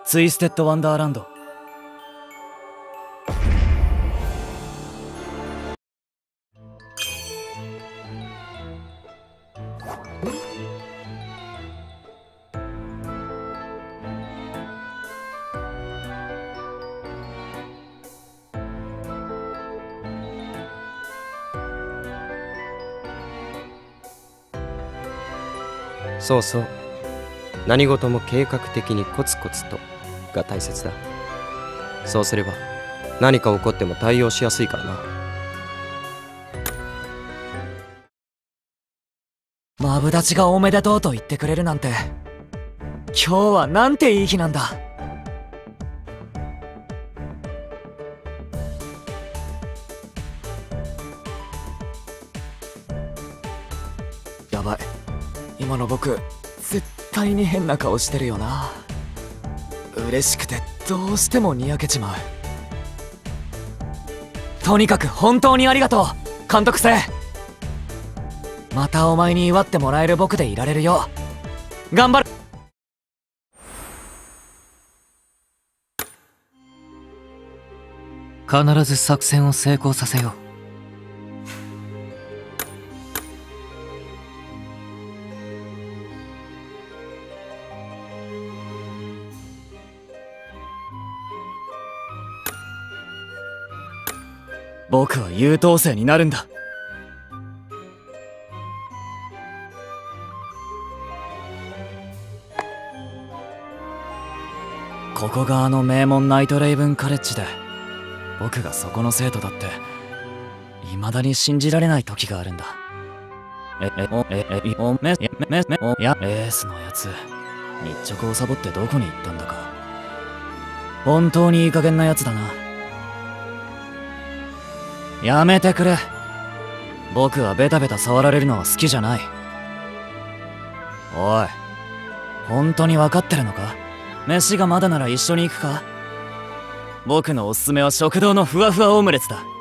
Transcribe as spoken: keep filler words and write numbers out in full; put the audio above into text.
ツイステッドワンダーランド。 そうそう、何事も計画的にコツコツとが大切だ。そうすれば何か起こっても対応しやすいからな。 マブダチがおめでとうと言ってくれるなんて、今日はなんていい日なんだ。やばい、今の僕絶対に変な顔してるよな。嬉しくてどうしてもにやけちまう。とにかく本当にありがとう監督生。またお前に祝ってもらえる僕でいられるよう頑張る。 必ず作戦を成功させよう。 僕は優等生になるんだ。ここがあの名門ナイトレイブンカレッジで、僕がそこの生徒だって未だに信じられない時があるんだ。ええおええおめめめめおやエースのやつ、日直をサボってどこに行ったんだか。本当にいい加減なやつだな。やめてくれ。僕はベタベタ触られるのは好きじゃない。おい、本当に分かってるのか？飯がまだなら一緒に行くか？僕のおすすめは食堂のふわふわオムレツだ。